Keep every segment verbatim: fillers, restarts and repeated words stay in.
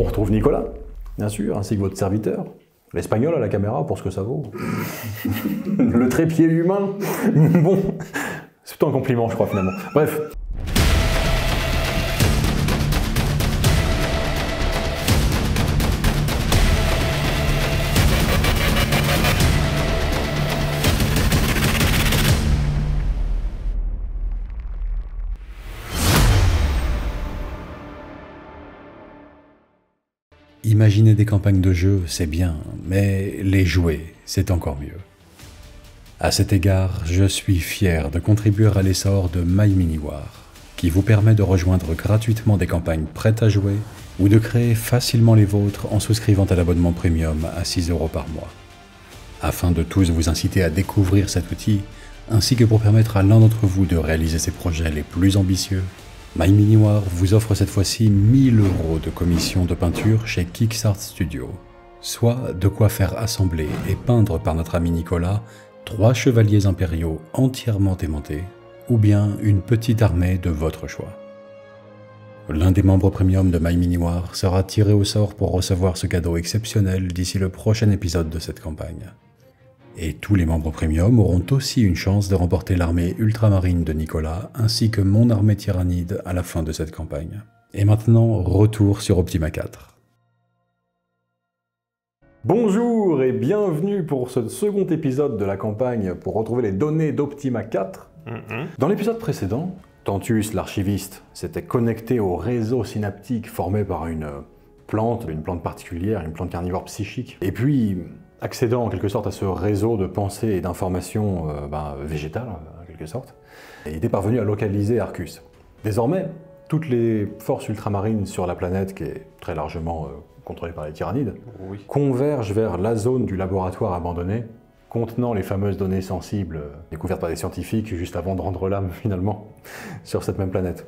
retrouve Nicolas, bien sûr, ainsi que votre serviteur. L'espagnol à la caméra pour ce que ça vaut. Le trépied humain. Bon, c'est plutôt un compliment, je crois, finalement. Bref. Imaginer des campagnes de jeux, c'est bien, mais les jouer, c'est encore mieux. À cet égard, je suis fier de contribuer à l'essor de MyMiniWar, qui vous permet de rejoindre gratuitement des campagnes prêtes à jouer ou de créer facilement les vôtres en souscrivant à l'abonnement premium à six euros par mois. Afin de tous vous inciter à découvrir cet outil, ainsi que pour permettre à l'un d'entre vous de réaliser ses projets les plus ambitieux, MyMiniWar vous offre cette fois-ci mille euros de commission de peinture chez Kicksart Studio, soit de quoi faire assembler et peindre par notre ami Nicolas trois chevaliers impériaux entièrement aimantés, ou bien une petite armée de votre choix. L'un des membres premium de MyMiniWar sera tiré au sort pour recevoir ce cadeau exceptionnel d'ici le prochain épisode de cette campagne. Et tous les membres premium auront aussi une chance de remporter l'armée ultramarine de Nicolas, ainsi que mon armée tyrannide à la fin de cette campagne. Et maintenant, retour sur Optima quatre. Bonjour et bienvenue pour ce second épisode de la campagne pour retrouver les données d'Optima quatre. Mm-hmm. Dans l'épisode précédent, Tantus, l'archiviste, s'était connecté au réseau synaptique formé par une plante, une plante particulière, une plante carnivore psychique. Et puis, accédant en quelque sorte à ce réseau de pensée et d'informations euh, ben, végétales, en quelque sorte, il était parvenu à localiser Arcus. Désormais, toutes les forces ultramarines sur la planète, qui est très largement euh, contrôlée par les tyrannides, oui, convergent vers la zone du laboratoire abandonné, contenant les fameuses données sensibles euh, découvertes par des scientifiques juste avant de rendre l'âme, finalement, sur cette même planète.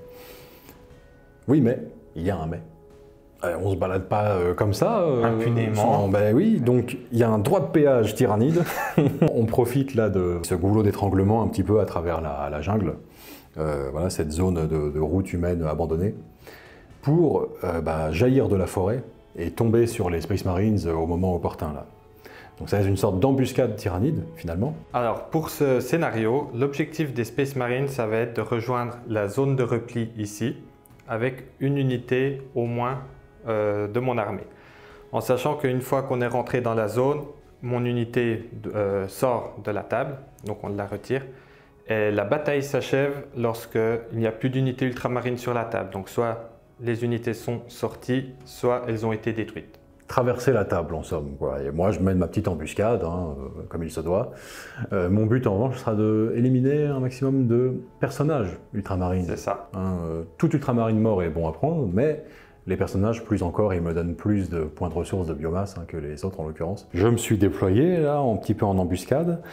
Oui, mais il y a un mais. On se balade pas euh, comme ça. Euh, Impunément. Sans, ben oui, donc il y a un droit de péage tyrannide. On profite là de ce goulot d'étranglement un petit peu à travers la, la jungle, euh, voilà, cette zone de, de route humaine abandonnée, pour euh, bah, jaillir de la forêt et tomber sur les Space Marines au moment opportun là. Donc ça reste une sorte d'embuscade tyrannide finalement. Alors pour ce scénario, l'objectif des Space Marines, ça va être de rejoindre la zone de repli ici, avec une unité au moins Euh, de mon armée. En sachant qu'une fois qu'on est rentré dans la zone, mon unité euh, sort de la table, donc on la retire, et la bataille s'achève lorsqu'il n'y a plus d'unités ultramarines sur la table. Donc soit les unités sont sorties, soit elles ont été détruites. Traverser la table en somme, quoi. Et moi je mène ma petite embuscade, hein, euh, comme il se doit. Euh, mon but en revanche sera d'éliminer un maximum de personnages ultramarines. C'est ça. Hein, euh, tout ultramarine mort est bon à prendre, mais les personnages, plus encore, ils me donnent plus de points de ressources de biomasse hein, que les autres en l'occurrence. Je me suis déployé là, un petit peu en embuscade.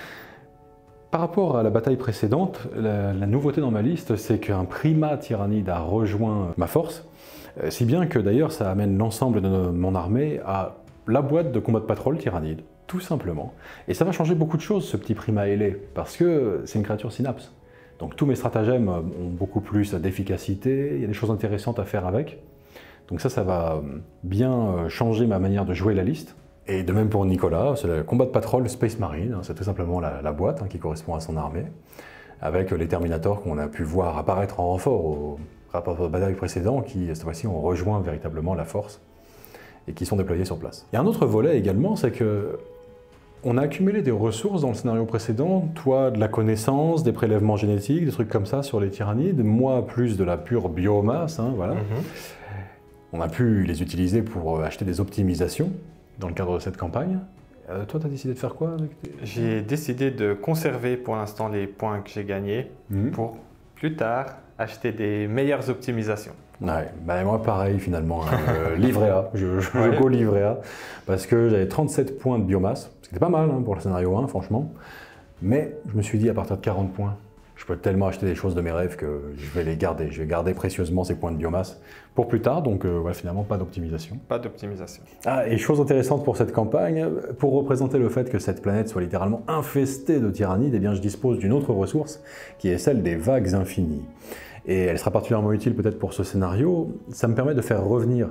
Par rapport à la bataille précédente, la, la nouveauté dans ma liste, c'est qu'un primat tyrannide a rejoint ma force, euh, si bien que d'ailleurs ça amène l'ensemble de mon armée à la boîte de combat de patrol tyrannide, tout simplement. Et ça va changer beaucoup de choses, ce petit primat ailé, parce que c'est une créature synapse. Donc tous mes stratagèmes ont beaucoup plus d'efficacité, il y a des choses intéressantes à faire avec. Donc ça, ça va bien changer ma manière de jouer la liste. Et de même pour Nicolas, c'est le combat de patrol Space Marine, c'est tout simplement la, la boîte hein, qui correspond à son armée, avec les Terminators qu'on a pu voir apparaître en renfort au rapport au bataille précédent, qui cette fois-ci ont rejoint véritablement la force et qui sont déployés sur place. Il y a un autre volet également, c'est que on a accumulé des ressources dans le scénario précédent, toi de la connaissance, des prélèvements génétiques, des trucs comme ça sur les tyrannides, moi plus de la pure biomasse, hein, voilà. Mm-hmm. On a pu les utiliser pour acheter des optimisations dans le cadre de cette campagne. Euh, toi, tu as décidé de faire quoi avec tes... J'ai décidé de conserver pour l'instant les points que j'ai gagnés mmh. pour plus tard acheter des meilleures optimisations. Ouais, bah moi pareil finalement, hein, euh, livret A, je, je, ouais. je go livret A, parce que j'avais trente-sept points de biomasse, c'était pas mal hein, pour le scénario un franchement, mais je me suis dit à partir de quarante points, je peux tellement acheter des choses de mes rêves que je vais les garder. Je vais garder précieusement ces points de biomasse pour plus tard, donc euh, ouais, finalement pas d'optimisation. Pas d'optimisation. Ah, et chose intéressante pour cette campagne, pour représenter le fait que cette planète soit littéralement infestée de tyrannides, eh bien je dispose d'une autre ressource qui est celle des vagues infinies. Et elle sera particulièrement utile peut-être pour ce scénario. Ça me permet de faire revenir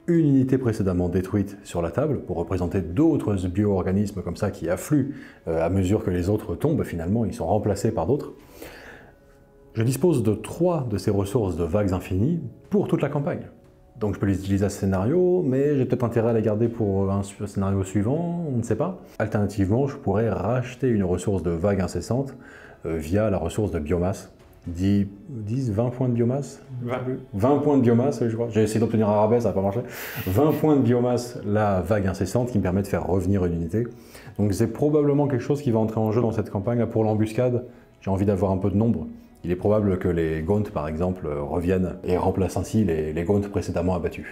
une unité précédemment détruite sur la table pour représenter d'autres bio-organismes comme ça qui affluent euh, à mesure que les autres tombent. Finalement, ils sont remplacés par d'autres. Je dispose de trois de ces ressources de vagues infinies pour toute la campagne. Donc je peux les utiliser à ce scénario, mais j'ai peut-être intérêt à les garder pour un scénario suivant, on ne sait pas. Alternativement, je pourrais racheter une ressource de vagues incessantes euh, via la ressource de biomasse. dix, vingt points de biomasse vingt. vingt points de biomasse, je crois. J'ai essayé d'obtenir un rabais, ça n'a pas marché. vingt points de biomasse, la vague incessante, qui me permet de faire revenir une unité. Donc c'est probablement quelque chose qui va entrer en jeu dans cette campagne. Là, pour l'embuscade, j'ai envie d'avoir un peu de nombre. Il est probable que les Gaunt, par exemple, reviennent et remplacent ainsi les, les Gaunt précédemment abattus.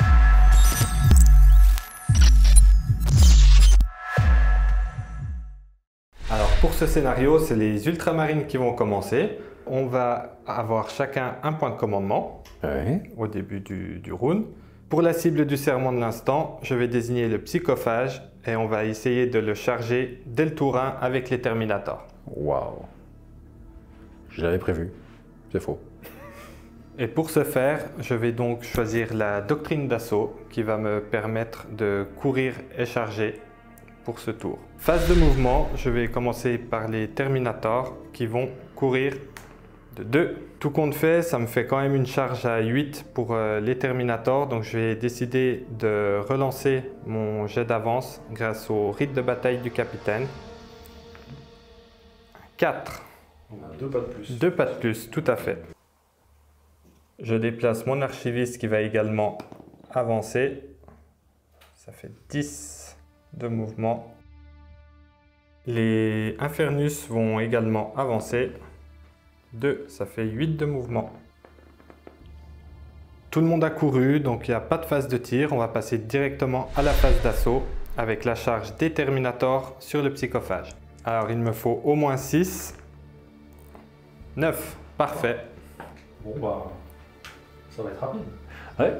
Alors pour ce scénario, c'est les ultramarines qui vont commencer. On va avoir chacun un point de commandement Ouais. au début du, du round. Pour la cible du serment de l'instant, je vais désigner le psychophage et on va essayer de le charger dès le tour un avec les Terminators. Waouh. Je l'avais prévu. C'est faux. Et pour ce faire, je vais donc choisir la doctrine d'assaut qui va me permettre de courir et charger pour ce tour. Phase de mouvement, je vais commencer par les Terminators qui vont courir de deux. Tout compte fait, ça me fait quand même une charge à huit pour euh, les Terminators, donc je vais décider de relancer mon jet d'avance grâce au rite de bataille du capitaine. quatre. On a deux pas de plus. Deux pas de plus, tout à fait. Je déplace mon archiviste qui va également avancer. Ça fait dix de mouvement. Les Infernus vont également avancer. deux, ça fait huit de mouvement. Tout le monde a couru, donc il n'y a pas de phase de tir. On va passer directement à la phase d'assaut avec la charge des Terminators sur le psychophage. Alors il me faut au moins six. neuf, parfait. Bon bah, ça va être rapide. Ouais.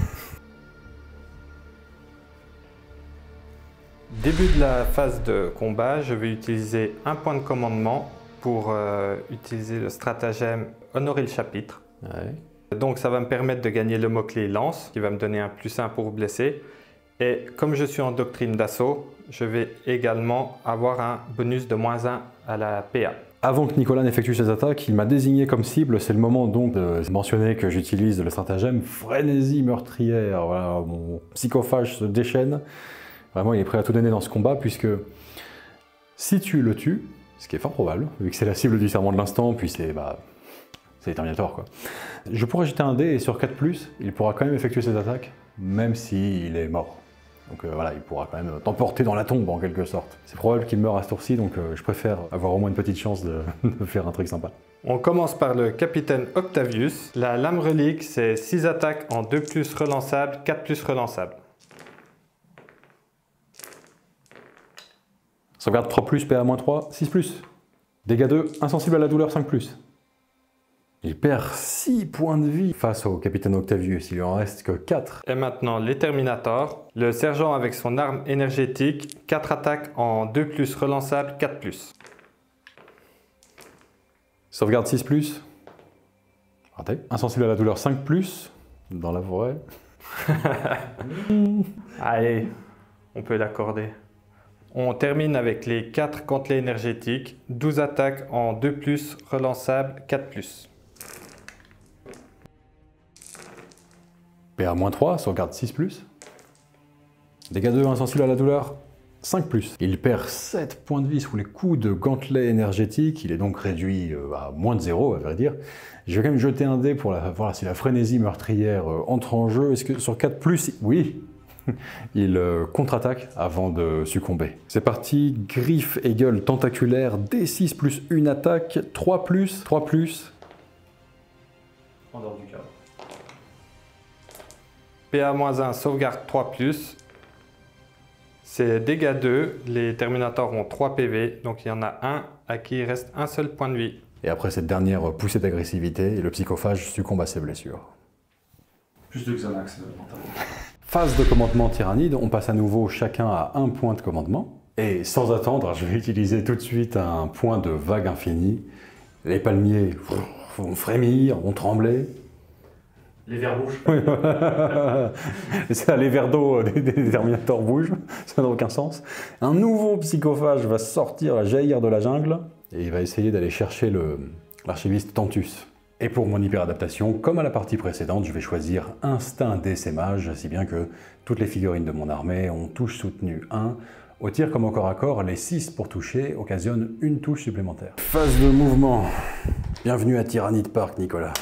Début de la phase de combat, je vais utiliser un point de commandement pour euh, utiliser le stratagème Honorer le chapitre. Ouais. Donc ça va me permettre de gagner le mot-clé lance, qui va me donner un plus un pour blesser. Et comme je suis en doctrine d'assaut, je vais également avoir un bonus de moins un à la P A. Avant que Nicolas n'effectue ses attaques, il m'a désigné comme cible. C'est le moment donc de mentionner que j'utilise le stratagème frénésie meurtrière. Voilà, mon psychophage se déchaîne. Vraiment, il est prêt à tout donner dans ce combat, puisque si tu le tues, ce qui est fort probable, vu que c'est la cible du serment de l'instant, puis c'est bah, c'est les Terminators, quoi. Je pourrais jeter un dé et sur quatre plus, il pourra quand même effectuer ses attaques, même s'il est mort. Donc euh, voilà, il pourra quand même t'emporter dans la tombe en quelque sorte. C'est probable qu'il meure à ce tour-ci, donc euh, je préfère avoir au moins une petite chance de, de faire un truc sympa. On commence par le capitaine Octavius. La lame relique, c'est six attaques en deux plus relançables, quatre plus relançables. Sauvegarde trois plus, P A moins trois, six plus. Dégâts deux, insensible à la douleur, cinq plus. Il perd six points de vie face au capitaine Octavius, il lui en reste que quatre. Et maintenant les Terminators. Le sergent avec son arme énergétique, quatre attaques en deux plus relançables, quatre plus. Sauvegarde six plus. Raté. Insensible à la douleur, cinq plus. Dans la forêt. Allez, on peut l'accorder. On termine avec les quatre gantelets énergétiques, douze attaques en deux plus relançables, quatre plus. P A moins trois, sauvegarde six plus. Dégâts deux, insensible à la douleur, cinq plus. Il perd sept points de vie sous les coups de gantelet énergétique. Il est donc réduit à moins de zéro, à vrai dire. Je vais quand même jeter un dé pour la, voir si la frénésie meurtrière entre en jeu. Est-ce que sur quatre plus, oui, il contre-attaque avant de succomber. C'est parti, griffe et gueule tentaculaire, D six plus une attaque, trois plus, trois plus. En dehors du cadre. P A moins un, sauvegarde trois plus. C'est dégâts deux, les Terminators ont trois P V, donc il y en a un à qui il reste un seul point de vie. Et après cette dernière poussée d'agressivité, le psychophage succombe à ses blessures. Plus de Xanax, mentalement. Phase de commandement tyrannide, on passe à nouveau chacun à un point de commandement. Et sans attendre, je vais utiliser tout de suite un point de vague infinie. Les palmiers vont frémir, vont trembler. Les verres bougent. Oui, voilà. Ça, les verres d'eau des, des Terminators bougent, ça n'a aucun sens. Un nouveau psychophage va sortir, va jaillir de la jungle, et il va essayer d'aller chercher le, l'archiviste Tantus. Et pour mon hyperadaptation, comme à la partie précédente, je vais choisir Instinct d'essaimage, si bien que toutes les figurines de mon armée ont touche soutenue un. Au tir comme au corps à corps, les six pour toucher occasionnent une touche supplémentaire. Phase de mouvement. Bienvenue à Tyrannide Park, Nicolas.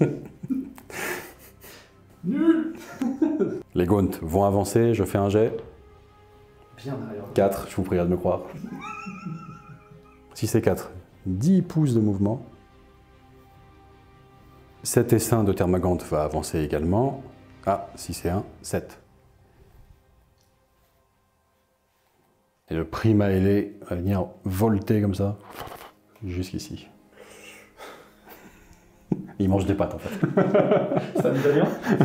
Nul. Les Gaunt vont avancer, je fais un jet. Bien derrière. quatre, je vous prie de me croire. Si c'est quatre, dix pouces de mouvement. sept essaims de Termagant va avancer également. Ah, si c'est un, sept. Et le Prima ailé va venir volter comme ça, jusqu'ici. Il mange des pattes en fait. C'est un italien.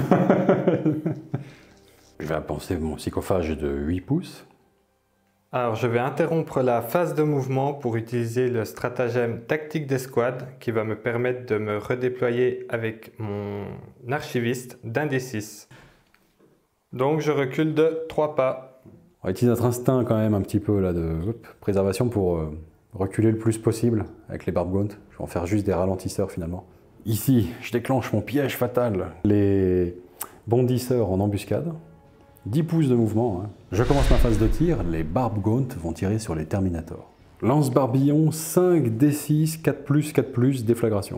Je vais penser mon psychophage de huit pouces. Alors, je vais interrompre la phase de mouvement pour utiliser le stratagème tactique d'escouade qui va me permettre de me redéployer avec mon archiviste d'un des six. Donc, je recule de trois pas. On va utiliser notre instinct quand même un petit peu là de hop, préservation pour euh, reculer le plus possible avec les Barb Gaunt. Je vais en faire juste des ralentisseurs finalement. Ici, je déclenche mon piège fatal. Les bondisseurs en embuscade. dix pouces de mouvement. Hein. Je commence ma phase de tir. Les Barb Gaunt vont tirer sur les Terminators. Lance barbillon, cinq D six, quatre plus, quatre plus, déflagration.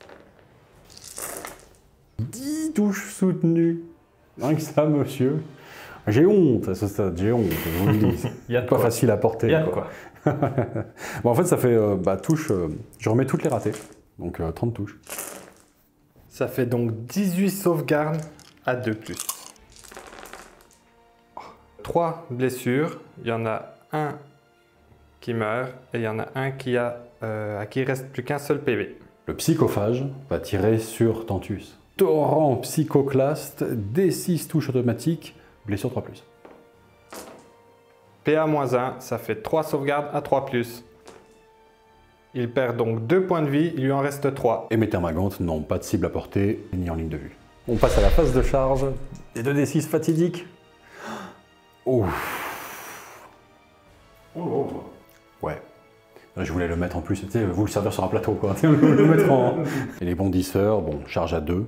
dix touches soutenues. Rien que ça, monsieur. J'ai honte à ce stade, j'ai honte, je vous le dis. Il y a de pas quoi. facile à porter. Il y a de quoi. quoi. Bon, en fait, ça fait euh, bah, touche. Euh, je remets toutes les ratées. Donc euh, trente touches. Ça fait donc dix-huit sauvegardes à deux plus. trois blessures. Il y en a un qui meurt et il y en a un qui a, euh, à qui il reste plus qu'un seul P V. Le psychophage va tirer sur Tantus. Torrent psychoclaste, D six touches automatiques, blessure trois plus. P A moins un, ça fait trois sauvegardes à trois plus. Il perd donc deux points de vie, il lui en reste trois. Et mes Termagantes n'ont pas de cible à portée ni en ligne de vue. On passe à la phase de charge. Les deux D six fatidiques. Oh. Oh. Ouais. Je voulais le mettre en plus, tu sais, vous le servir sur un plateau, quoi. Le mettre en... Et les bondisseurs, bon, charge à deux.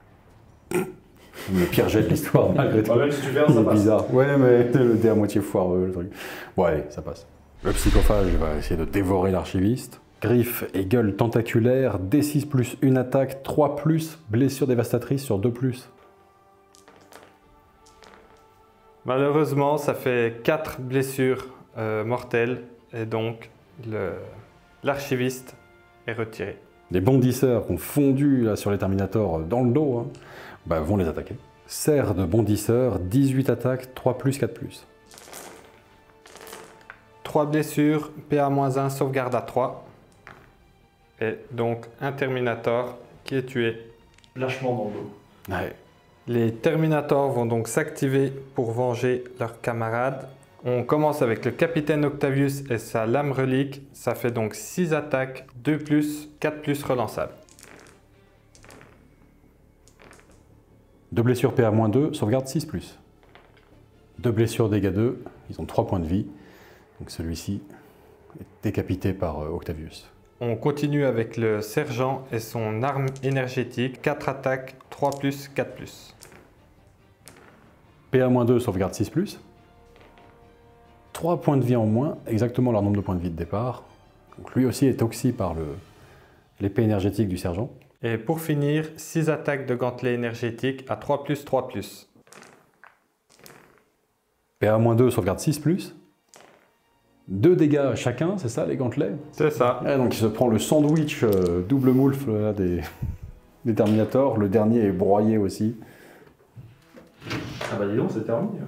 Le pire jet de l'histoire, malgré tout. Ouais, même si tu verras, ça C'est passe. bizarre. Ouais, mais le dé à moitié foireux, le truc. Bon, allez, ça passe. Le psychophage va essayer de dévorer l'archiviste. Griffe et gueule tentaculaire, D six plus une attaque, trois plus, blessure dévastatrice sur deux plus. Malheureusement, ça fait quatre blessures euh, mortelles et donc le- l'archiviste est retiré. Les bondisseurs qui ont fondu là, sur les Terminators dans le dos hein, bah, vont les attaquer. Serre de bondisseurs, dix-huit attaques, trois plus, quatre plus. trois blessures, P A moins un, sauvegarde à trois. Et donc un Terminator qui est tué. Lâchement dans le dos. Ouais. Les Terminators vont donc s'activer pour venger leurs camarades. On commence avec le capitaine Octavius et sa lame relique. Ça fait donc six attaques, deux plus, quatre plus relançables. Deux blessures P A moins deux, sauvegarde six plus. Deux blessures dégâts deux, ils ont trois points de vie. Donc celui-ci est décapité par euh, Octavius. On continue avec le sergent et son arme énergétique. quatre attaques, trois plus, quatre plus. P A moins deux, sauvegarde six plus. trois points de vie en moins, exactement leur nombre de points de vie de départ. Donc lui aussi est toxi par le- l'épée énergétique du sergent. Et pour finir, six attaques de gantelet énergétique à trois plus, trois plus. P A moins deux, sauvegarde six plus. deux dégâts chacun, c'est ça les gantelets? C'est ça. Ouais, donc il se prend le sandwich euh, double moulfe là, des, des Terminators. Le dernier est broyé aussi. Ah bah dis donc, c'est terminé.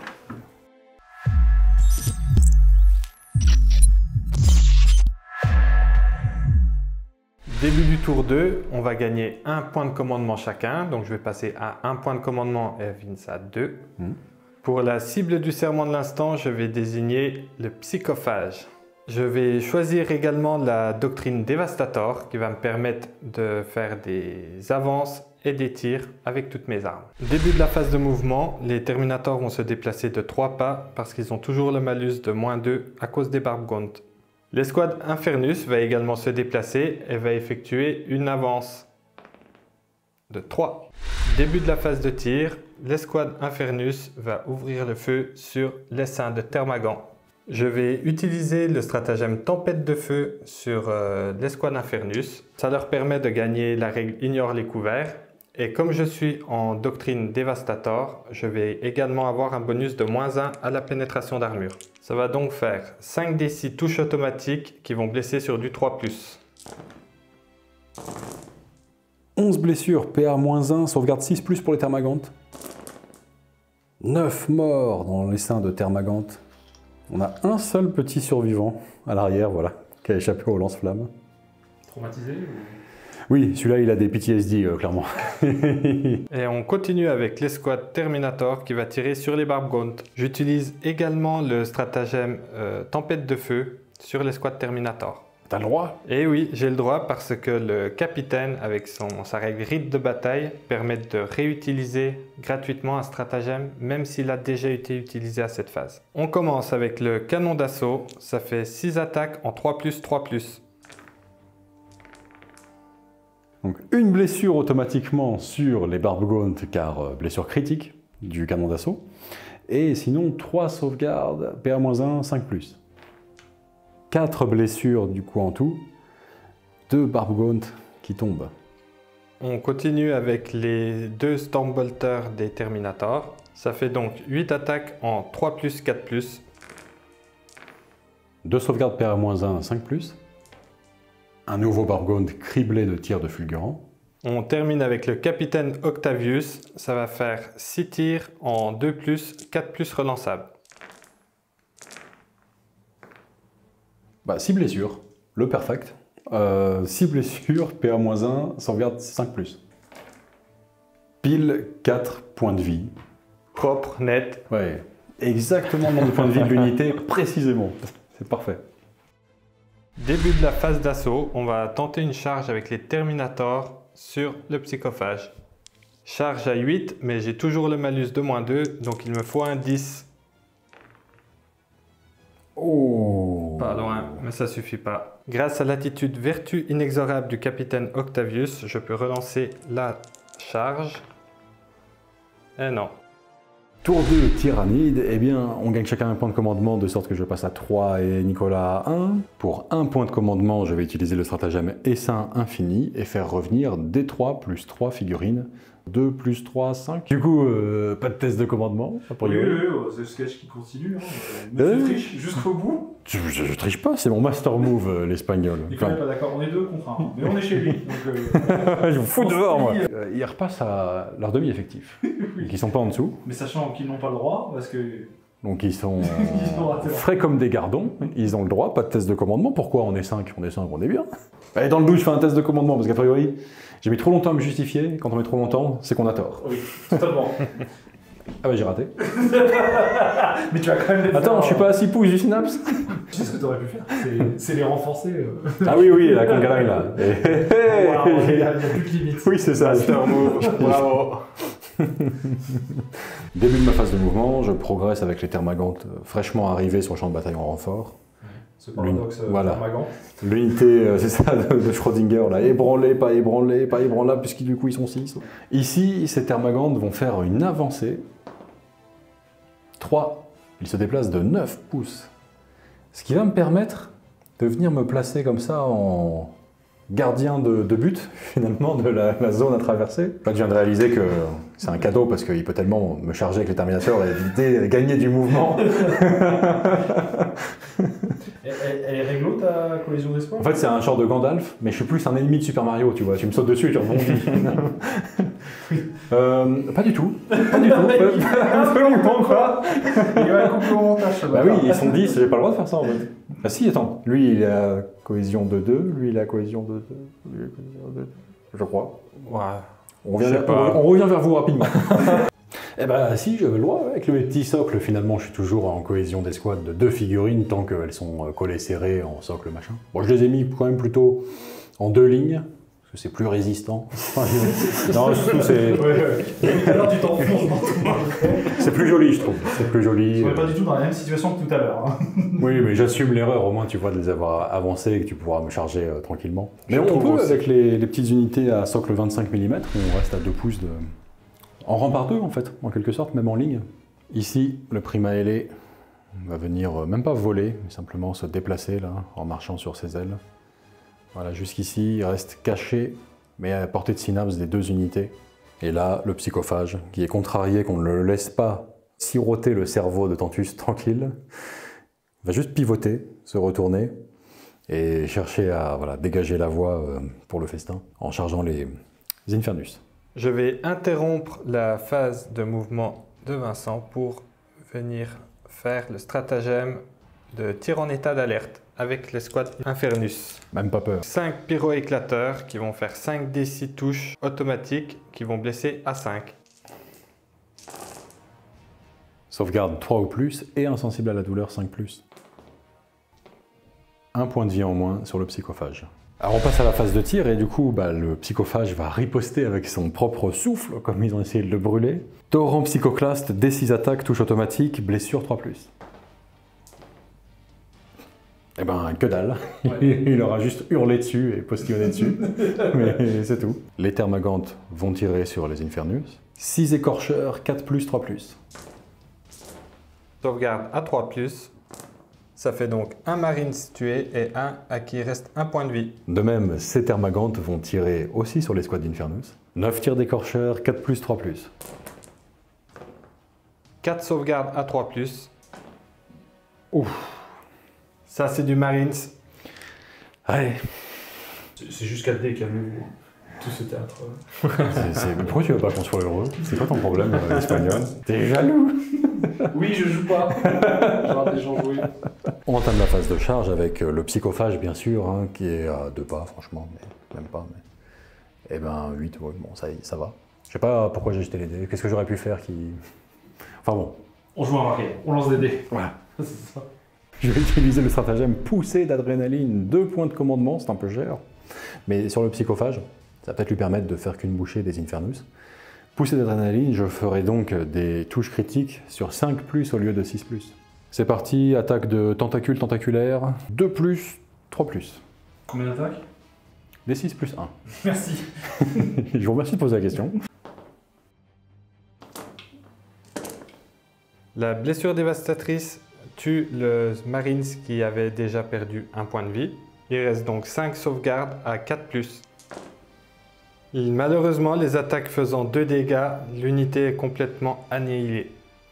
Début du tour deux, on va gagner un point de commandement chacun. Donc je vais passer à un point de commandement et Vince à deux. Mmh. Pour la cible du serment de l'instant, je vais désigner le psychophage. Je vais choisir également la doctrine Dévastator qui va me permettre de faire des avances et des tirs avec toutes mes armes. Début de la phase de mouvement, les Terminators vont se déplacer de trois pas parce qu'ils ont toujours le malus de moins deux à cause des Barbgaunt. L'escouade Infernus va également se déplacer et va effectuer une avance de trois. Début de la phase de tir, l'escouade Infernus va ouvrir le feu sur l'essaim de Termagant. Je vais utiliser le stratagème Tempête de Feu sur euh, l'escouade Infernus. Ça leur permet de gagner la règle Ignore les couverts. Et comme je suis en doctrine Dévastator, je vais également avoir un bonus de moins un à la pénétration d'armure. Ça va donc faire cinq D six touches automatiques qui vont blesser sur du trois plus. onze blessures, P A moins un, sauvegarde six plus pour les Termagantes. neuf morts dans l'essaim de Termagante. On a un seul petit survivant à l'arrière, voilà, qui a échappé au lance-flamme. Traumatisé ou... Oui, celui-là, il a des P T S D, euh, clairement. Et on continue avec l'escouade Terminator qui va tirer sur les Barbgaunt. J'utilise également le stratagème euh, Tempête de Feu sur l'escouade Terminator. T'as le droit? Et oui, j'ai le droit parce que le capitaine, avec son, sa règle rite de bataille, permet de réutiliser gratuitement un stratagème, même s'il a déjà été utilisé à cette phase. On commence avec le canon d'assaut, ça fait six attaques en trois plus, trois plus. Donc une blessure automatiquement sur les Barbgaunt, car euh, blessure critique du canon d'assaut. Et sinon, trois sauvegardes, P A moins un, cinq plus. quatre blessures du coup en tout, deux Barbgaunt qui tombent. On continue avec les deux Stormbolters des Terminators. Ça fait donc huit attaques en trois plus, quatre plus. deux sauvegardes P A moins un, cinq plus. Un nouveau Barbgaunt criblé de tirs de fulgurant. On termine avec le capitaine Octavius. Ça va faire six tirs en deux plus, quatre plus relançables. Bah, six blessures, le perfect. Euh, six blessures, P A moins un, sauvegarde cinq plus. Pile quatre points de vie. Propre, net. Ouais, exactement le nombre de points de vie de l'unité, précisément. C'est parfait. Début de la phase d'assaut, on va tenter une charge avec les Terminators sur le Psychophage. Charge à huit, mais j'ai toujours le malus de moins deux, donc il me faut un dix. Oh. Pas loin, mais ça suffit pas. Grâce à l'attitude vertu inexorable du capitaine Octavius, je peux relancer la charge. Et non. Tour deux, Tyrannide, eh bien, on gagne chacun un point de commandement, de sorte que je passe à trois et Nicolas à un. Pour un point de commandement, je vais utiliser le stratagème Essaim Infini et faire revenir D trois plus trois figurines. deux plus trois, cinq. Du coup, euh, pas de test de commandement, a Oui, priori. oui, oui, c'est le sketch qui continue. Hein. Mais Euh. tu triches jusqu'au bout. Je, je- je triche pas, c'est mon master move, euh, l'espagnol. Il n'est pas d'accord, on est deux contre un. Mais on est chez lui. Donc, euh, Je vous fous on se dehors, moi. dit, Euh, ils repassent à leur demi-effectif. Donc ils sont pas en dessous. Mais sachant qu'ils n'ont pas le droit, parce que. Donc ils sont Ils ont raté leur- frais comme des gardons. Ils ont le droit, pas de test de commandement. Pourquoi on est cinq? On est cinq, on est bien. Et dans le doute, je fais un test de commandement, parce qu'a priori, j'ai mis trop longtemps à me justifier. Quand on met trop longtemps, c'est qu'on a tort. Oui, totalement. Ah bah j'ai raté. Mais tu vas quand même les Attends, faire, je suis pas à six pouces du synapse. Tu sais ce que tu aurais pu faire? C'est- C'est les renforcer. euh. Ah oui, oui, la congaline là. Et- Wow, Il n'y a, il y a plus de limite. Oui, c'est ça. Master move, bravo. Début de ma phase de mouvement, je progresse avec les Termagantes euh, fraîchement arrivés sur le champ de bataille en renfort. Ce paradoxe euh, Voilà. Termagant. L'unité, euh, c'est ça, de, de Schrödinger, là, ébranlé, pas ébranlé, pas ébranlable, puisqu'ils du coup ils sont six. Ici, ces Termagantes vont faire une avancée. trois. Ils se déplacent de neuf pouces. Ce qui va me permettre de venir me placer comme ça en gardien de, de but, finalement, de la, la zone à traverser. Là, je viens de réaliser que c'est un cadeau parce qu'il peut tellement me charger avec les Terminators et éviter, gagner du mouvement. Elle, elle- elle est réglo ta collision d'espoir? En fait, c'est un genre de Gandalf, mais je suis plus un ennemi de Super Mario, tu vois. Tu me sautes dessus et tu rebondis. euh, pas du tout. Pas du tout. Absolument pas. Il va couper au montage. ça Bah va. oui, ils sont dix, j'ai pas le droit de faire ça en fait. Ah si, attends. Lui, il a cohésion de deux, lui, il a cohésion de deux, lui, il a cohésion de deux, je crois. Ouais. On revient, Je sais vers, pas. on, on revient vers vous rapidement. Eh ben si, j'avais le droit. Avec le petit socle, finalement, je suis toujours en cohésion d'escouade de deux figurines tant qu'elles sont euh, collées serrées en socle machin. Bon, je les ai mis quand même plutôt en deux lignes. que c'est plus résistant. Non, surtout c'est... Ouais, ouais. Tout à l'heure, tu t'enfonces dans tout. C'est plus joli, je trouve. C'est plus joli. On n'est pas du tout dans la même situation que tout à l'heure. Hein. Oui, mais j'assume l'erreur, au moins tu vois de les avoir avancés et que tu pourras me charger euh, tranquillement. Mais Je on trouve peut, aussi. avec les, les petites unités à socle vingt-cinq millimètres, on reste à deux pouces de... En rang par deux, en fait, en quelque sorte, même en ligne. Ici, le Prima ailé va venir, euh, même pas voler, mais simplement se déplacer, là, en marchant sur ses ailes. Voilà, jusqu'ici, il reste caché, mais à portée de synapse des deux unités. Et là, le psychophage, qui est contrarié qu'on ne le laisse pas siroter le cerveau de Tantus tranquille, va juste pivoter, se retourner et chercher à voilà, dégager la voie euh, pour le festin en chargeant les Infernus. Je vais interrompre la phase de mouvement de Vincent pour venir faire le stratagème de tir en état d'alerte avec l'escouade Infernus. Même pas peur. cinq pyro-éclateurs qui vont faire cinq D six touches automatiques qui vont blesser à cinq. Sauvegarde trois ou plus et insensible à la douleur cinq plus. Un point de vie en moins sur le psychophage. Alors on passe à la phase de tir et du coup bah, le psychophage va riposter avec son propre souffle comme ils ont essayé de le brûler. Torrent psychoclaste, D six attaques, touche automatique, blessure trois plus. Eh ben que dalle, ouais. Il aura juste hurlé dessus et postillonné dessus, mais c'est tout. Les Thermagantes vont tirer sur les Infernus. six écorcheurs, quatre plus, trois plus. Sauvegarde à trois plus. Ça fait donc un Marines tué et un à qui il reste un point de vie. De même, ces Thermagantes vont tirer aussi sur l'escouade d'Infernus. neuf tirs d'écorcheur, quatre plus, trois plus. quatre sauvegardes à trois plus. Ouf. Ça c'est du Marines. Allez. C'est juste quatre dés, calmez-vous. Tout ce théâtre. C'est, c'est... Pourquoi tu veux pas qu'on soit heureux? C'est quoi ton problème, euh, espagnol? T'es jaloux? Oui, je joue pas. Genre des gens jouer. On entame la phase de charge avec le psychophage, bien sûr, hein, qui est à deux pas, franchement, mais même pas. Mais... Eh ben, huit, ouais, bon, ça, ça va. Je sais pas pourquoi j'ai jeté les dés. Qu'est-ce que j'aurais pu faire qui... Enfin bon. On joue à marquer, on lance des dés. Voilà. C'est ça. Je vais utiliser le stratagème poussée d'adrénaline, deux points de commandement, c'est un peu cher. Mais sur le psychophage, ça va peut-être lui permettre de faire qu'une bouchée des Infernus. Poussée d'adrénaline, je ferai donc des touches critiques sur cinq plus au lieu de six plus. C'est parti, attaque de tentacule tentaculaire, deux plus, trois plus. Combien d'attaques? Des six plus un. Merci. Je vous remercie de poser la question. La blessure dévastatrice tue le Marines qui avait déjà perdu un point de vie. Il reste donc cinq sauvegardes à quatre plus. Il, malheureusement, les attaques faisant deux dégâts, l'unité est complètement annihilée.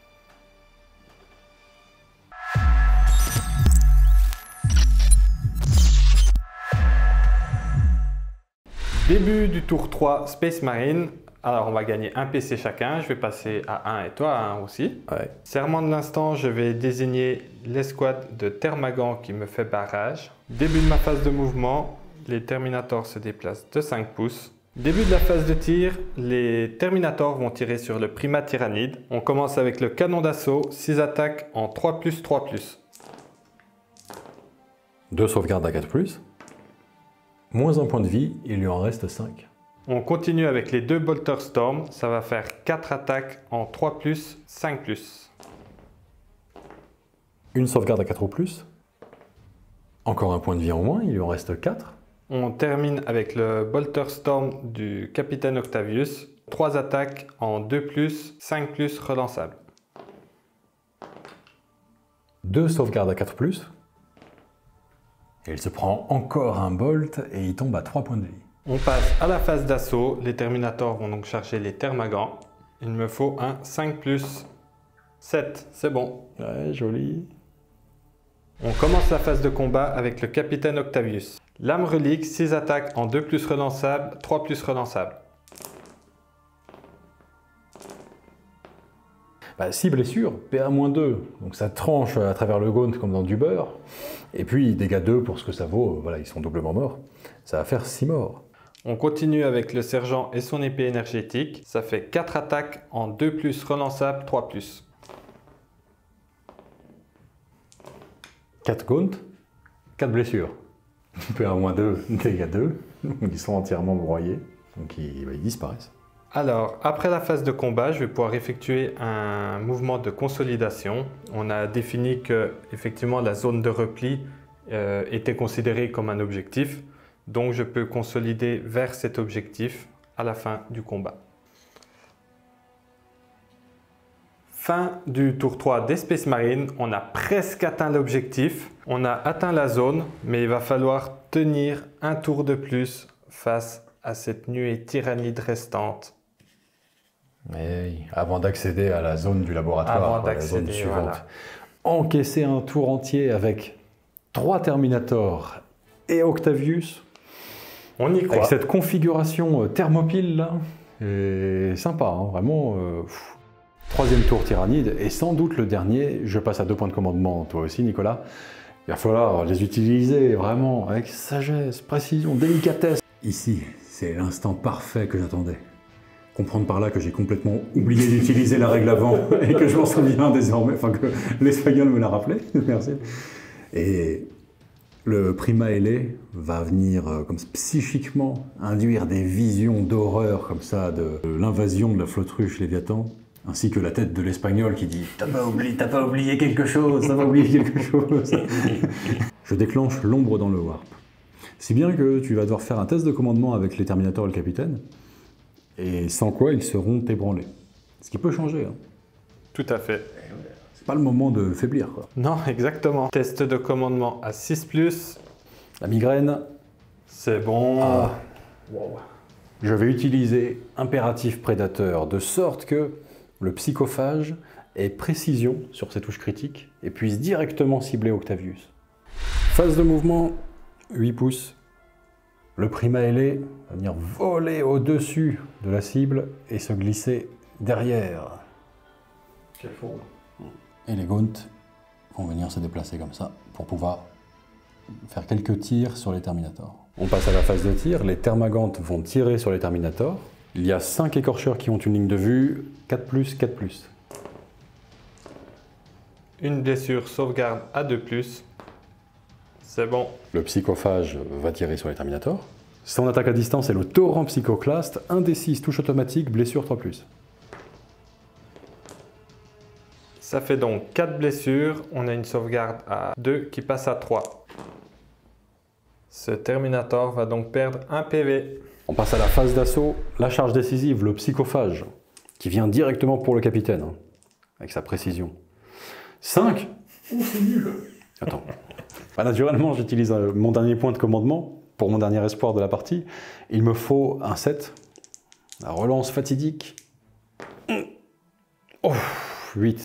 Début du tour trois Space Marine. Alors on va gagner un P C chacun, je vais passer à un et toi à un aussi. Ouais. Serment de l'instant, je vais désigner l'escouade de Thermagant qui me fait barrage. Début de ma phase de mouvement, les Terminators se déplacent de cinq pouces. Début de la phase de tir, les Terminators vont tirer sur le Prima Tyrannide. On commence avec le canon d'assaut, six attaques en trois plus, trois plus. Deux sauvegardes à quatre plus. Moins un point de vie, il lui en reste cinq. On continue avec les deux Bolter Storm, ça va faire quatre attaques en trois plus, cinq plus. Une sauvegarde à quatre ou plus. Encore un point de vie en moins, il lui en reste quatre. On termine avec le Bolter Storm du Capitaine Octavius, trois attaques en deux plus, cinq plus relançables. Deux sauvegardes à quatre plus. Et il se prend encore un bolt et il tombe à trois points de vie. On passe à la phase d'assaut. Les Terminators vont donc charger les Thermagants. Il me faut un cinq plus sept, c'est bon. Ouais, joli. On commence la phase de combat avec le Capitaine Octavius. Lame relique, six attaques en deux plus relançables, trois plus relançables. Bah, six blessures, P A moins deux, donc ça tranche à travers le gaunt comme dans du beurre. Et puis dégâts deux pour ce que ça vaut, voilà, ils sont doublement morts. Ça va faire six morts. On continue avec le sergent et son épée énergétique. Ça fait quatre attaques en deux plus relançables, trois plus. quatre gaunt, quatre blessures. P A moins deux, dégâts deux. Ils sont entièrement broyés, donc ils, bah, ils disparaissent. Alors, après la phase de combat, je vais pouvoir effectuer un mouvement de consolidation. On a défini que, effectivement, la zone de repli euh, était considérée comme un objectif. Donc, je peux consolider vers cet objectif à la fin du combat. Fin du tour trois des Space Marines. On a presque atteint l'objectif. On a atteint la zone, mais il va falloir tenir un tour de plus face à cette nuée tyrannide restante. Et avant d'accéder à la zone du laboratoire, Avant quoi, la zone d'accéder, suivante. voilà. Encaisser un tour entier avec trois Terminators et Octavius, On y croit. avec cette configuration euh, thermopile là, et sympa, hein, vraiment. euh, pff. Troisième tour tyrannide, et sans doute le dernier. Je passe à deux points de commandement, toi aussi Nicolas. Il va falloir les utiliser vraiment avec sagesse, précision, délicatesse. Ici, c'est l'instant parfait que j'attendais. Comprendre par là que j'ai complètement oublié d'utiliser la règle avant et que je m'en souviens désormais, enfin que l'espagnol me l'a rappelé, merci. Et le Prima Ailé va venir euh, comme psychiquement induire des visions d'horreur comme ça de l'invasion de la flotte russe Léviathan, ainsi que la tête de l'espagnol qui dit « T'as pas oublié, t'as pas oublié quelque chose, t'as pas oublié quelque chose !» Je déclenche l'ombre dans le warp. Si bien que tu vas devoir faire un test de commandement avec les Terminators et le capitaine, et sans quoi ils seront ébranlés. Ce qui peut changer. Hein. Tout à fait. C'est pas le moment de faiblir, quoi. Non, exactement. Test de commandement à six plus. La migraine, C'est bon. Ah. Wow. je vais utiliser impératif prédateur, de sorte que le psychophage ait précision sur ses touches critiques et puisse directement cibler Octavius. Phase de mouvement, huit pouces. Le Prima Ailé va venir voler au-dessus de la cible et se glisser derrière. Quelle fourbe. Et les Gaunt vont venir se déplacer comme ça pour pouvoir faire quelques tirs sur les Terminators. On passe à la phase de tir, les Thermagantes vont tirer sur les Terminators. Il y a cinq écorcheurs qui ont une ligne de vue, quatre plus, quatre plus. Une blessure sauvegarde à deux plus. C'est bon. Le psychophage va tirer sur les Terminators. Son attaque à distance est le torrent psychoclaste, un des six, touche automatique, blessure trois plus. Ça fait donc quatre blessures. On a une sauvegarde à deux qui passe à trois. Ce Terminator va donc perdre un P V. On passe à la phase d'assaut, la charge décisive, le psychophage, qui vient directement pour le capitaine, hein, avec sa précision. cinq. Oh, c'est nul. Attends. Bah, naturellement, j'utilise euh, mon dernier point de commandement pour mon dernier espoir de la partie. Il me faut un sept. La relance fatidique. Oh, huit.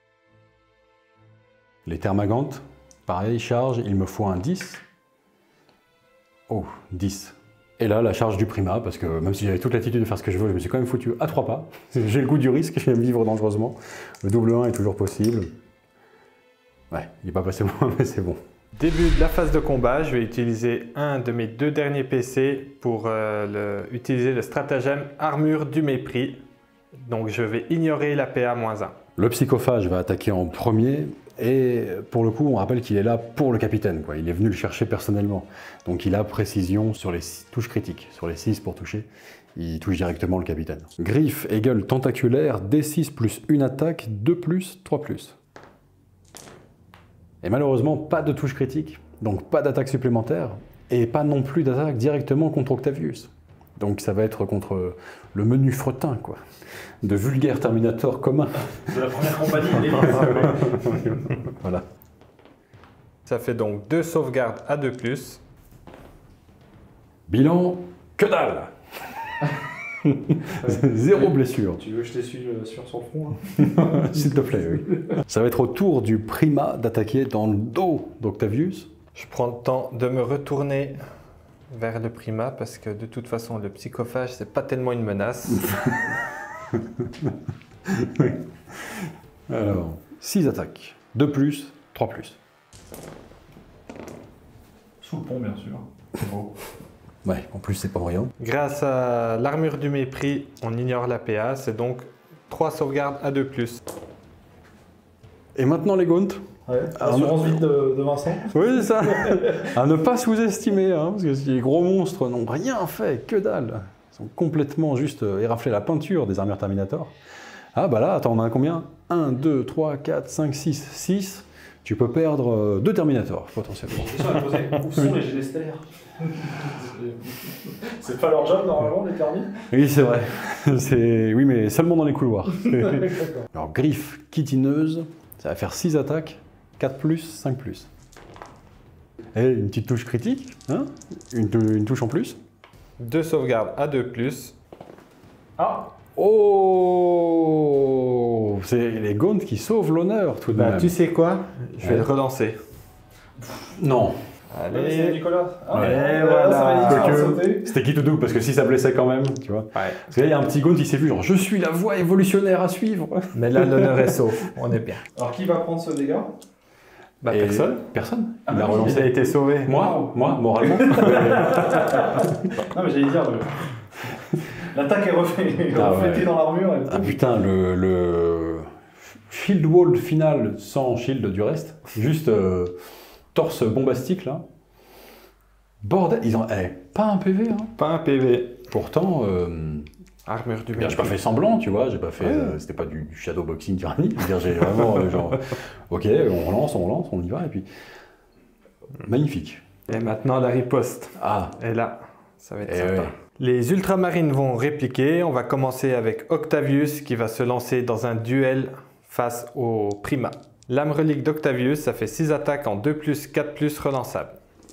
Les Thermagantes, pareil, charge, il me faut un dix. Oh, dix. Et là, la charge du Prima, parce que même si j'avais toute l'attitude de faire ce que je veux, je me suis quand même foutu à trois pas. J'ai le goût du risque, j'aime vivre dangereusement. Le double un est toujours possible. Ouais, il n'est pas passé loin, mais c'est bon. Début de la phase de combat, je vais utiliser un de mes deux derniers P C pour euh, le, utiliser le stratagème armure du mépris. Donc je vais ignorer la P A moins un. Le psychophage va attaquer en premier, et pour le coup, on rappelle qu'il est là pour le capitaine, quoi. Il est venu le chercher personnellement. Donc il a précision sur les six touches critiques, sur les six pour toucher. Il touche directement le capitaine. Griffe et gueule tentaculaire, D six plus une attaque, deux plus, trois plus. Et malheureusement, pas de touche critique, donc pas d'attaque supplémentaire, et pas non plus d'attaque directement contre Octavius. Donc ça va être contre le menu fretin, quoi. De vulgaires Terminators communs. De la première compagnie, les Voilà. Ça fait donc deux sauvegardes à deux plus. Bilan, que dalle. Zéro blessure. Tu veux que je t'essuie le sur son front là? S'il te plaît, oui. Ça va être au tour du Prima d'attaquer dans le dos d'Octavius. Je prends le temps de me retourner vers le Prima parce que de toute façon le psychophage c'est pas tellement une menace. Alors, six attaques. deux plus, trois plus. Sous le pont, bien sûr. C'est beau. Ouais, en plus c'est pas rien. Grâce à l'armure du mépris, on ignore la P A, c'est donc trois sauvegardes à deux plus. Et maintenant les Gaunt. Ouais. Assurance vide de, de Vincent. Oui, c'est ça. À ne pas sous-estimer, hein, parce que les gros monstres n'ont rien fait, que dalle. Ils sont complètement juste euh, éraflés la peinture des armures Terminator. Ah bah là, attends, on en a combien? un, deux, trois, quatre, cinq, six, six. Tu peux perdre euh, deux Terminators, potentiellement. La question à poser, où sont les G D stellaires? C'est pas leur job, normalement, les thermis? Oui, c'est vrai. Oui, mais seulement dans les couloirs. Alors, griffe chitineuse, ça va faire six attaques, quatre plus, cinq plus. Et une petite touche critique, hein, une, une touche en plus. Deux sauvegardes à deux plus. Ah! Oh, c'est les Gaunt qui sauvent l'honneur, tout de Bah, même. tu sais quoi? Je vais Ouais. le relancer. Non. Allez, c'est Nicolas. Ah, Ouais, ouais, voilà. ça va Quoique, sauter. C'était qui tout doux, parce que si ça blessait quand même, tu vois. Ouais. Parce que là, il y a un petit Gaunt qui s'est vu, genre, je suis la voie évolutionnaire à suivre. Mais là, l'honneur est sauf. On est bien. Alors, qui va prendre ce dégât? Bah, Et personne. Personne. Ah, Il a bah oui, relancé. Il a été sauvé. Moi, moi, moralement. Non, mais j'allais dire, le- l'attaque est refait- Ah, reflétée ouais. dans l'armure. et Ah tout. putain, le, le shield wall final sans shield du reste, juste euh, torse bombastique là. Bordel, ils ont eh, pas un P V. Hein. Pas un P V. Pourtant, euh, Armure du bien, j'ai pas fait semblant, tu vois, j'ai pas fait, Ouais. euh, c'était pas du, du shadowboxing tyrannie. Je veux dire, j'ai vraiment euh, genre, ok, on relance, on relance, on y va et puis magnifique. Et maintenant, la riposte. Ah, Et là, ça va être Eh sympa. ouais. Les ultramarines vont répliquer. On va commencer avec Octavius qui va se lancer dans un duel face au Prima. Lame relique d'Octavius, ça fait six attaques en deux plus, quatre plus relançables.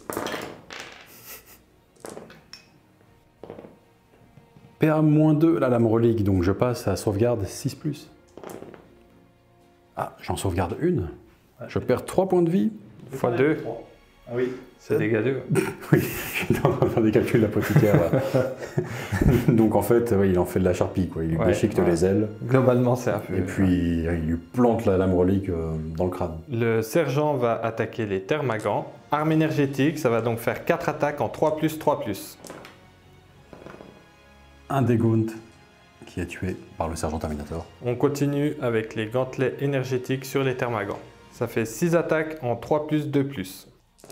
P A moins deux, la lame relique, donc je passe à sauvegarde six plus. Ah, j'en sauvegarde une. Je perds trois points de vie. Fois deux, Ah oui. c'est dégâts deux. Oui, j'étais en train de faire des calculs d'apothicaire là. Donc en fait, ouais, il en fait de la charpie, quoi. Il lui Ouais, déchiquette ouais. les ailes Globalement, c'est un peu... et puis il lui plante la lame relique euh, dans le crâne. Le sergent va attaquer les Thermagants. Arme énergétique, ça va donc faire quatre attaques en trois plus, trois plus. Un des Gaunt qui est tué par le sergent Terminator. On continue avec les gantelets énergétiques sur les Thermagants. Ça fait six attaques en trois plus, deux plus.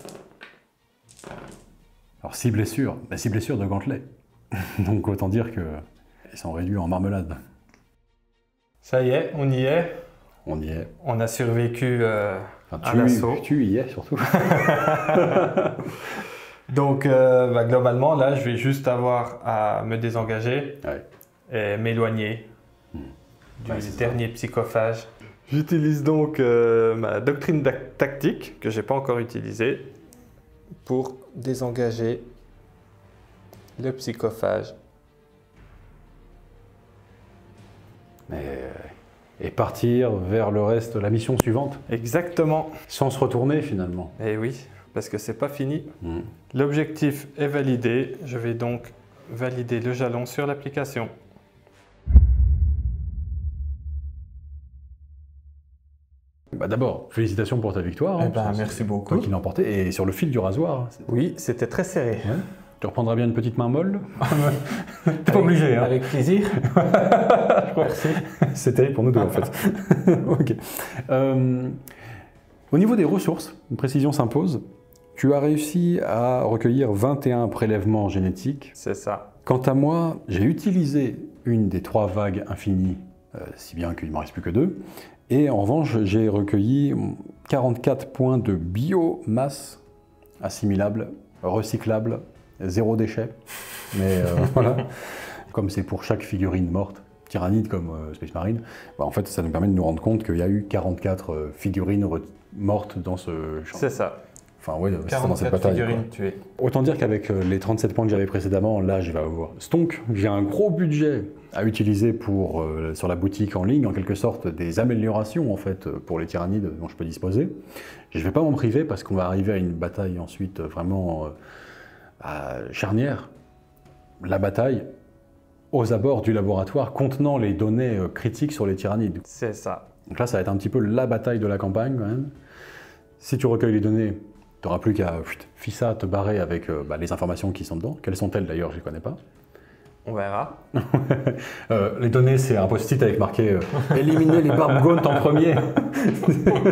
Alors six blessures, bah, six blessures de gantelet. Donc autant dire que ils sont réduits en marmelade. Ça y est, on y est. On y est. On a survécu euh, Enfin, à tu, l'assaut. tu y es surtout. Donc, euh, bah, globalement, là, je vais juste avoir à me désengager Ouais. et m'éloigner Hmm. du Ouais, c'est dernier psychophage. J'utilise donc euh, ma doctrine d'ac- tactique, que je n'ai pas encore utilisée, pour désengager le psychophage. Mais, euh, et partir vers le reste, la mission suivante, Exactement. sans se retourner finalement. Et oui, parce que c'est pas fini. Hmm. L'objectif est validé. Je vais donc valider le jalon sur l'application. Bah d'abord, félicitations pour ta victoire. hein, Eh ben, parce que merci c'est beaucoup. Toi qui l'as emporté, et sur le fil du rasoir. hein, c'est- Oui, c'était très serré. Ouais. Tu reprendras bien une petite main molle. T'es pas obligé, hein. Avec plaisir. Merci. C'est terrible pour nous deux en fait. Ok. Euh, au niveau des ressources, une précision s'impose. Tu as réussi à recueillir vingt et un prélèvements génétiques. C'est ça. Quant à moi, j'ai utilisé une des trois vagues infinies, euh, si bien qu'il ne m'en reste plus que deux. Et en revanche, j'ai recueilli quarante-quatre points de biomasse assimilable, recyclable, zéro déchet. Mais euh, voilà, comme c'est pour chaque figurine morte, tyrannide comme euh, Space Marine, bah, en fait, ça nous permet de nous rendre compte qu'il y a eu quarante-quatre euh, figurines re- mortes dans ce champ. C'est ça. Enfin, ouais, c'est dans cette quarante-quatre bataille. quoi. figurines tuées. Autant dire qu'avec euh, les trente-sept points que j'avais précédemment, là je vais avoir stonk. J'ai un gros budget à utiliser pour, euh, sur la boutique en ligne, en quelque sorte, des améliorations en fait pour les tyrannides dont je peux disposer. Je ne vais pas m'en priver parce qu'on va arriver à une bataille ensuite vraiment euh, à charnière. La bataille aux abords du laboratoire contenant les données euh, critiques sur les tyrannides. C'est ça. Donc là ça va être un petit peu la bataille de la campagne quand même. Si tu recueilles les données, tu n'auras plus qu'à fissa te barrer avec euh, bah, les informations qui sont dedans. Quelles sont-elles d'ailleurs, je ne les connais pas. On verra. Euh, les données, c'est un post-it avec marqué euh, « Éliminer les barbes gaunt en premier ».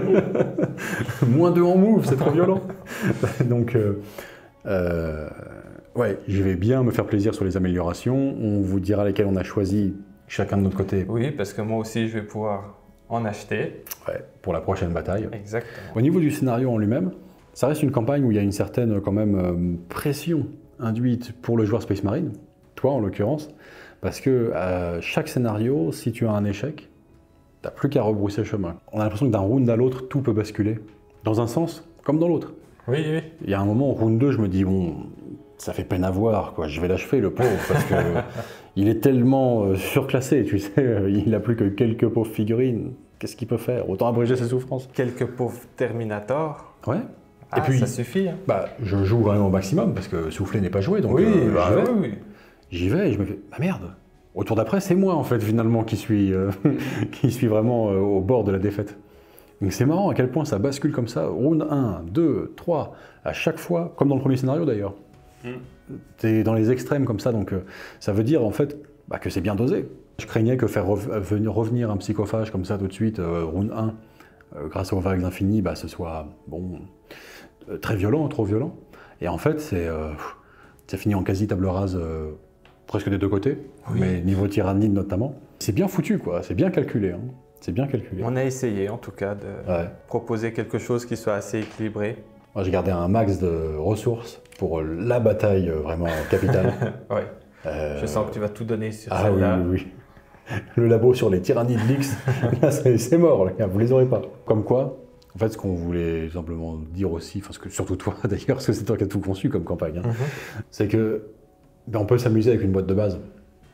Moins deux en move, c'est trop violent. Donc, euh, euh, ouais, je vais bien me faire plaisir sur les améliorations. On vous dira lesquelles on a choisi chacun de notre côté. Oui, parce que moi aussi, je vais pouvoir en acheter. Ouais, pour la prochaine bataille. Exactement. Au niveau du scénario en lui-même, ça reste une campagne où il y a une certaine quand même euh, pression induite pour le joueur Space Marine, toi en l'occurrence, parce que à chaque scénario, si tu as un échec, t'as plus qu'à rebrousser chemin. On a l'impression que d'un round à l'autre, tout peut basculer. Dans un sens, comme dans l'autre. Oui, oui. Il y a un moment, au round deux, je me dis, bon, ça fait peine à voir, quoi. Je vais l'achever, le pauvre, parce que il est tellement euh, surclassé, tu sais, il n'a plus que quelques pauvres figurines. Qu'est-ce qu'il peut faire? Autant abréger ses souffrances. Quelques pauvres Terminator. Ouais. Ah, Et puis, ça suffit. Hein. Bah, je joue quand même au maximum, parce que souffler n'est pas joué, donc Oui, euh, bah, j'y vais. oui, oui. J'y vais et je me fais, bah merde, au tour d'après, c'est moi, en fait, finalement, qui suis, euh, qui suis vraiment euh, au bord de la défaite. Donc c'est marrant à quel point ça bascule comme ça, round un, deux, trois, à chaque fois, comme dans le premier scénario d'ailleurs. Mm. T'es dans les extrêmes comme ça, donc euh, ça veut dire en fait bah, que c'est bien dosé. Je craignais que faire rev venir, revenir un psychophage comme ça tout de suite, euh, round un, euh, grâce aux vagues infinies, bah, ce soit bon, euh, très violent, trop violent. Et en fait, c'est euh, fini en quasi table rase euh, presque des deux côtés, Oui. mais niveau tyrannide notamment. C'est bien foutu, quoi, c'est bien calculé. Hein. C'est bien calculé. On a essayé en tout cas de Ouais. proposer quelque chose qui soit assez équilibré. Moi, j'ai gardé un max de ressources pour la bataille euh, vraiment capitale. Ouais. Euh, Je sens que tu vas tout donner sur Ah oui, celle-là. oui, oui. Le labo sur les tyrannies de l'X, là, c'est c'est mort, les gars, vous les aurez pas. Comme quoi, en fait, ce qu'on voulait simplement dire aussi, enfin, ce que, surtout toi d'ailleurs, parce que c'est toi qui as tout conçu comme campagne, hein, Mhm. c'est que ben, on peut s'amuser avec une boîte de base.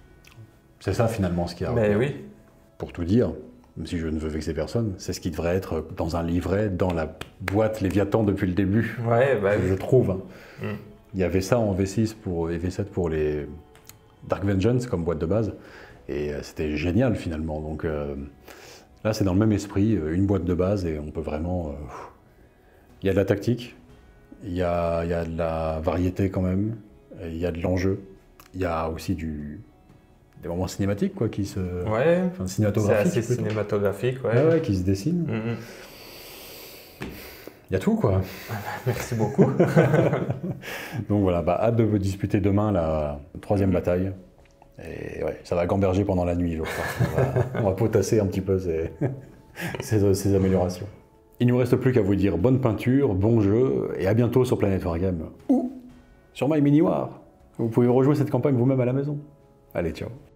C'est ça finalement ce qu'il y a. Mais oui. Pour tout dire, même si je ne veux vexer personne, c'est ce qui devrait être dans un livret, dans la boîte Léviathan depuis le début. Ouais, bah Je oui. trouve. hein. Mm. Il y avait ça en V six pour, et V sept pour les Dark Vengeance comme boîte de base. Et euh, c'était génial finalement. Donc euh, là, c'est dans le même esprit, euh, une boîte de base et on peut vraiment. euh, Il y a de la tactique, il y a, il y a de la variété quand même, il y a de l'enjeu, il y a aussi du, des moments cinématiques quoi, qui se. Ouais. Enfin, C'est cinématographiques. assez plutôt. cinématographique, ouais. Ouais, ouais, qui se dessinent. Mhm. Il y a tout quoi. Merci beaucoup. Donc voilà, bah, hâte de vous disputer demain la troisième bataille. Et ouais, ça va gamberger pendant la nuit, je crois. On va, on va potasser un petit peu ces, ces, ces améliorations. Il ne nous reste plus qu'à vous dire bonne peinture, bon jeu, et à bientôt sur Planet Wargame ou sur My Mini War. Vous pouvez rejouer cette campagne vous-même à la maison. Allez, ciao.